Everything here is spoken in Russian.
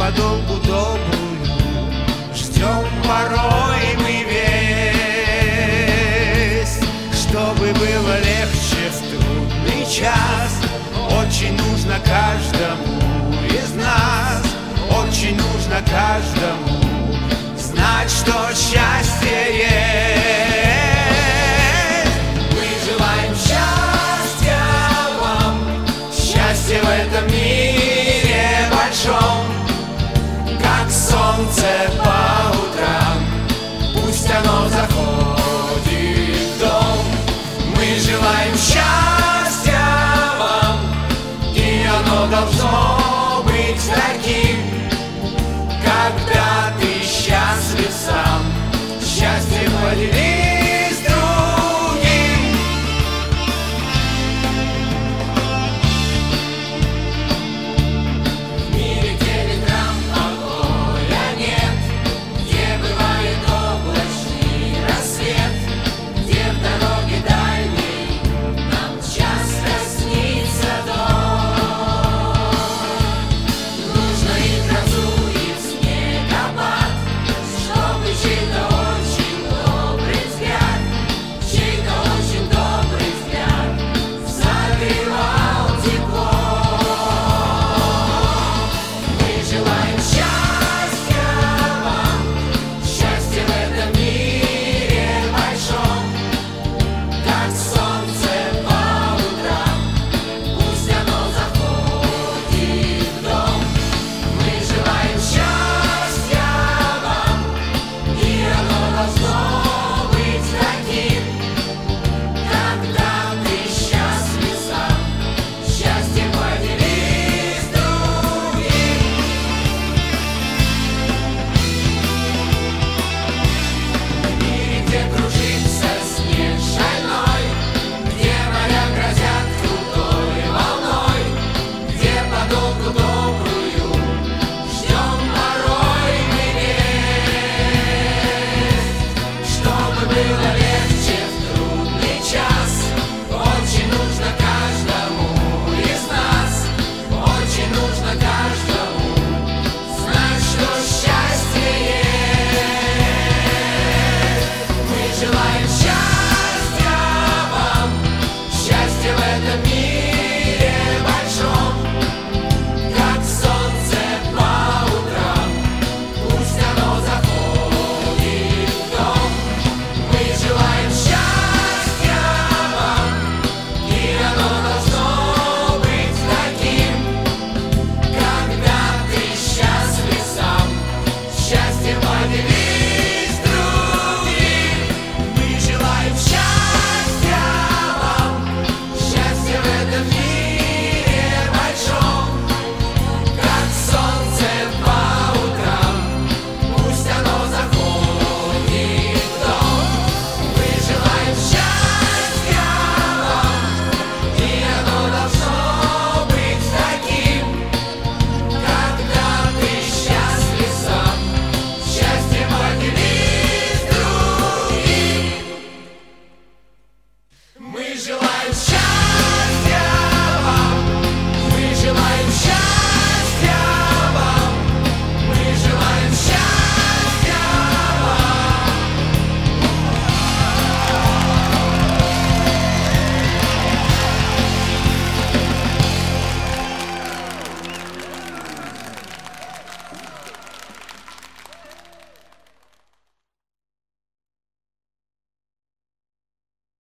подолгу добрую ждем порой мы весть, чтобы было легче в трудный час. Очень нужно каждому из нас, очень нужно каждому знать, что счастье есть. Мы желаем счастья вам, счастья в этом мире большом, как солнце по утрам, пусть оно заходит в дом. Мы желаем счастья вам, и оно должно быть таким, когда ты счастлив сам. Счастье